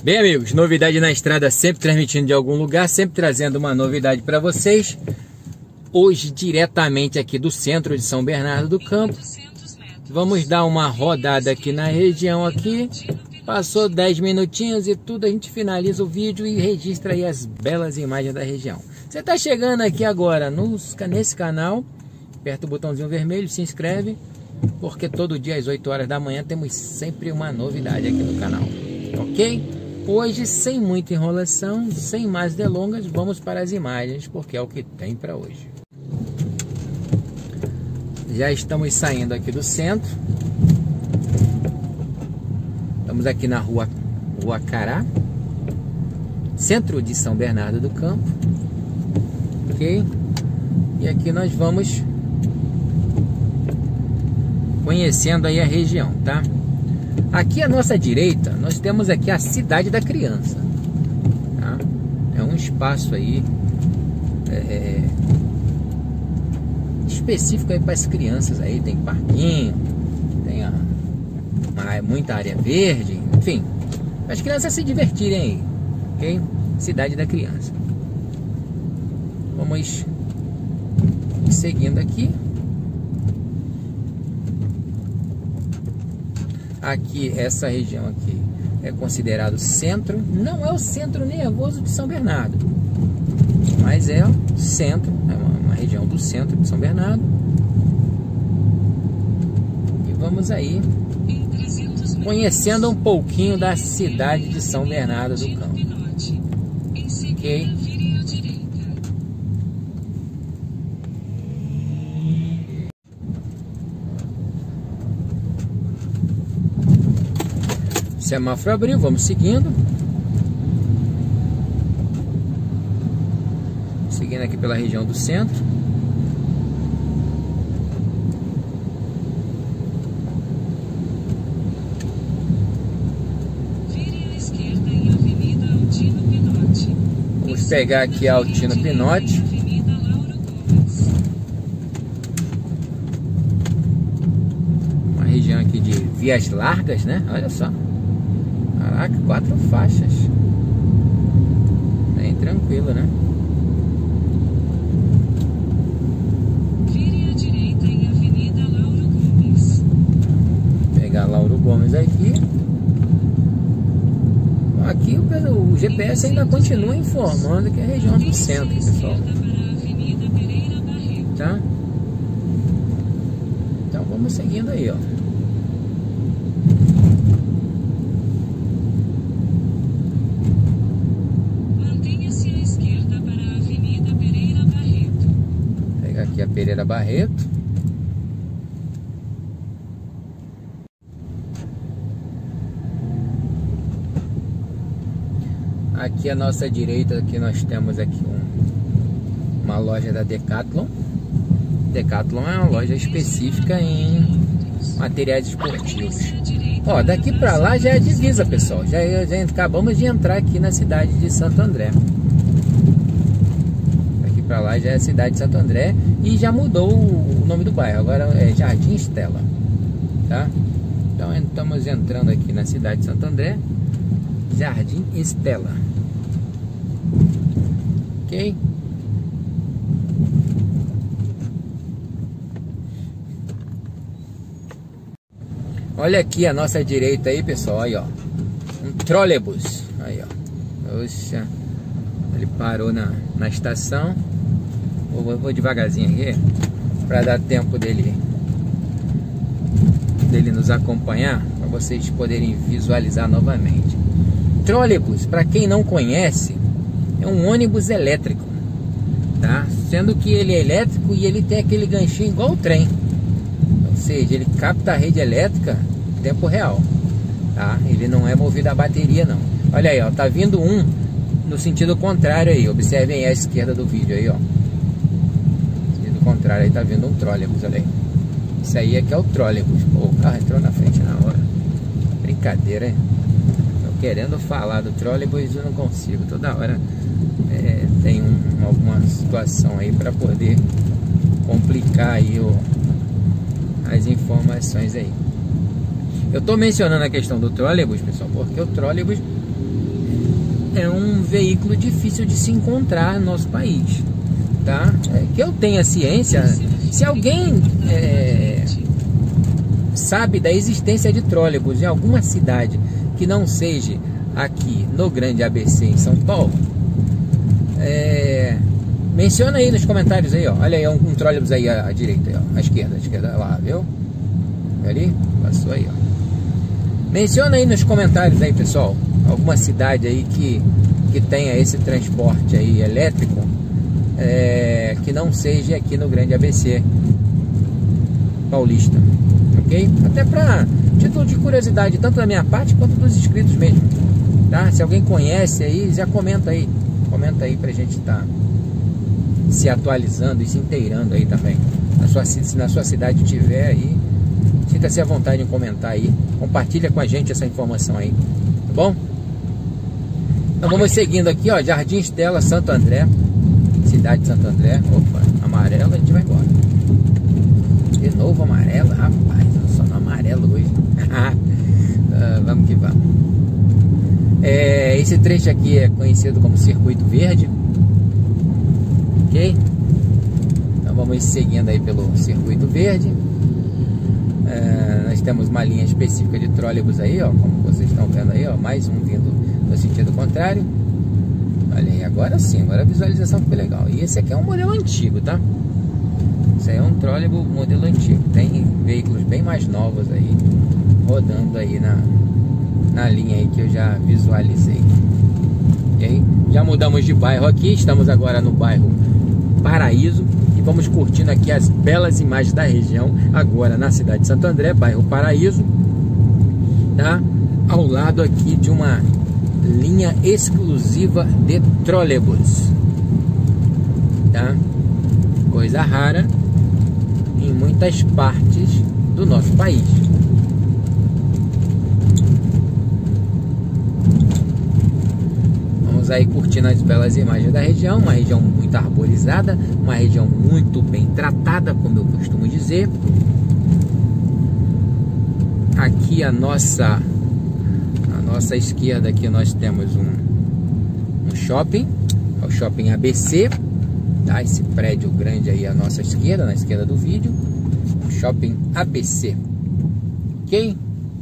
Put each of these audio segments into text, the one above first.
Bem, amigos, novidade na estrada, sempre transmitindo de algum lugar, sempre trazendo uma novidade para vocês. Hoje, diretamente aqui do centro de São Bernardo do Campo. Vamos dar uma rodada aqui na região aqui. Passou 10 minutinhos e tudo, a gente finaliza o vídeo e registra aí as belas imagens da região. Você está chegando aqui agora nesse canal, aperta o botãozinho vermelho, se inscreve, porque todo dia às 8 horas da manhã temos sempre uma novidade aqui no canal, ok? Hoje, sem muita enrolação, sem mais delongas, vamos para as imagens, porque é o que tem para hoje. Já estamos saindo aqui do centro. Estamos aqui na rua Cará, centro de São Bernardo do Campo, ok? E aqui nós vamos conhecendo aí a região, tá? Aqui à nossa direita, nós temos aqui a Cidade da Criança, tá? É um espaço aí específico aí para as crianças aí, tem parquinho, tem muita área verde, enfim, para as crianças se divertirem aí, ok? Cidade da Criança. Vamos seguindo aqui. Aqui, essa região aqui é considerado centro, não é o centro nervoso de São Bernardo, mas é o centro, é uma região do centro de São Bernardo. E vamos aí conhecendo um pouquinho da cidade de São Bernardo do Campo, ok? Semáforo abriu, vamos seguindo. Seguindo aqui pela região do centro. Vire à esquerda em Avenida Altino Pinotti. Vamos pegar aqui a Altino Pinotti. Uma região aqui de vias largas, né? Olha só. Caraca, 4 faixas. Bem tranquilo, né? Vire à direita em Avenida Lauro Gomes. Pegar Lauro Gomes aqui. Aqui o GPS ainda continua informando que é a região do centro, pessoal. Tá? Então vamos seguindo aí, ó. Aqui a Pereira Barreto. Aqui à nossa direita, aqui nós temos aqui uma loja da Decathlon. Decathlon é uma loja específica em materiais esportivos. Ó, daqui pra lá já é divisa, pessoal. Já acabamos de entrar aqui na cidade de Santo André. Pra lá já é a cidade de Santo André e já mudou o nome do bairro, agora é Jardim Estela, tá? Então estamos entrando aqui na cidade de Santo André, Jardim Estela, ok? Olha aqui a nossa direita aí, pessoal, aí ó, um trolebus, aí ó, oxa, ele parou na estação. Vou devagarzinho aqui para dar tempo dele nos acompanhar, para vocês poderem visualizar novamente. Trolebus, para quem não conhece, é um ônibus elétrico, tá? Sendo que ele é elétrico e ele tem aquele ganchinho igual o trem, ou seja, ele capta a rede elétrica em tempo real, tá? Ele não é movido a bateria, não. Olha aí, ó, tá vindo um no sentido contrário aí, observem aí à esquerda do vídeo aí, ó. Contrário, aí tá vindo um trolebus, olha aí. Isso aí é que é o trolebus. Pô, o carro entrou na frente na hora. Brincadeira, hein? Tô querendo falar do trolebus e eu não consigo. Toda hora tem alguma situação aí para poder complicar aí as informações aí. Eu tô mencionando a questão do trolebus, pessoal, porque o trolebus é um veículo difícil de se encontrar no nosso país, tá? Que eu tenha ciência, se alguém sabe da existência de trólebus em alguma cidade que não seja aqui no Grande ABC em São Paulo, menciona aí nos comentários aí, ó. Olha aí um trólebus aí à direita, aí, ó. À esquerda lá, viu? Ali, passou aí, ó. Menciona aí nos comentários aí, pessoal, alguma cidade aí que tenha esse transporte aí elétrico, que não seja aqui no Grande ABC paulista, ok? Até para título de curiosidade, tanto da minha parte quanto dos inscritos mesmo, tá? Se alguém conhece aí, já comenta aí pra gente estar se atualizando e se inteirando aí também. Se na sua cidade tiver aí, sinta-se à vontade em comentar aí, compartilha com a gente essa informação aí, tá bom? Então vamos seguindo aqui, ó, Jardim Estela, Santo André, cidade de Santo André. Opa, amarelo, a gente vai embora. De novo amarelo, rapaz, só no amarelo hoje. Vamos que vamos. Esse trecho aqui é conhecido como Circuito Verde, ok? Então vamos seguindo aí pelo Circuito Verde. Nós temos uma linha específica de trólebus aí, ó, como vocês estão vendo aí, ó, mais um vindo no sentido contrário. Olha aí, agora sim, agora a visualização ficou legal. E esse aqui é um modelo antigo, tá? Isso aí é um trólebus modelo antigo. Tem veículos bem mais novos aí rodando aí na linha aí que eu já visualizei. Ok? Já mudamos de bairro aqui, estamos agora no bairro Paraíso. Vamos curtindo aqui as belas imagens da região, agora na cidade de Santo André, bairro Paraíso, tá? Ao lado aqui de uma linha exclusiva de trólebus, tá? Coisa rara em muitas partes do nosso país. Aí curtindo as belas imagens da região, uma região muito arborizada, uma região muito bem tratada, como eu costumo dizer. Aqui à nossa esquerda aqui nós temos um shopping, é o Shopping ABC, tá? Esse prédio grande aí à nossa esquerda, na esquerda do vídeo, o Shopping ABC, ok?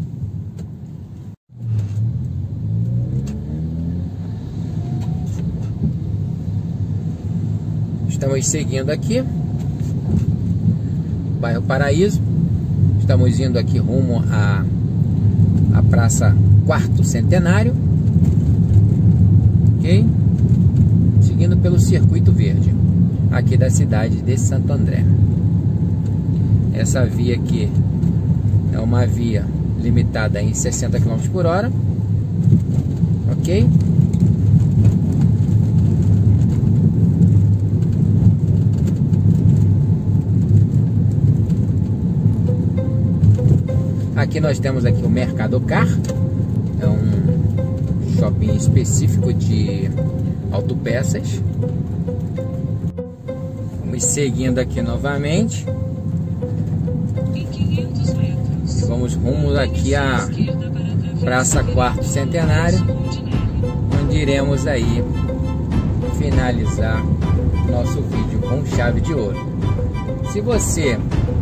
Estamos seguindo aqui bairro Paraíso. Estamos indo aqui rumo à Praça 4º Centenário, ok? Seguindo pelo Circuito Verde aqui da cidade de Santo André. Essa via aqui é uma via limitada em 60 km por hora, ok? Aqui nós temos aqui o Mercadocar, é um shopping específico de autopeças. Vamos seguindo aqui novamente. Em 500 metros. Vamos rumo aqui à Praça 4º Centenário, onde iremos aí finalizar nosso vídeo com chave de ouro. Se você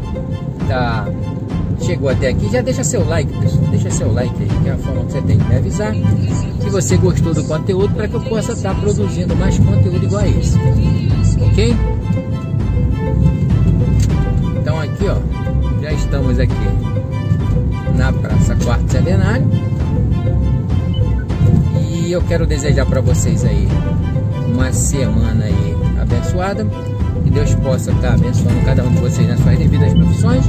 chegou até aqui, já deixa seu like, pessoal. Deixa seu like aí, que é a forma que você tem de me avisar se você gostou do conteúdo, para que eu possa estar produzindo mais conteúdo igual a esse, ok? Então aqui, ó, já estamos aqui na Praça 4º Centenário e eu quero desejar para vocês aí uma semana aí abençoada, que Deus possa estar abençoando cada um de vocês nas suas devidas profissões,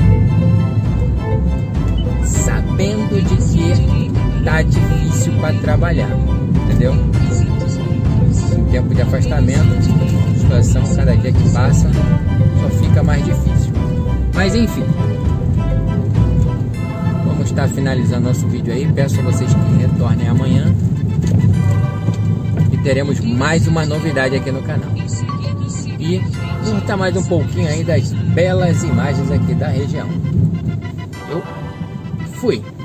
sabendo de que tá difícil para trabalhar, entendeu? Em tempo de afastamento, a situação cada dia que passa só fica mais difícil. Mas enfim, vamos estar finalizando nosso vídeo aí. Peço a vocês que retornem amanhã e teremos mais uma novidade aqui no canal. E curta mais um pouquinho aí das belas imagens aqui da região. Eu fui!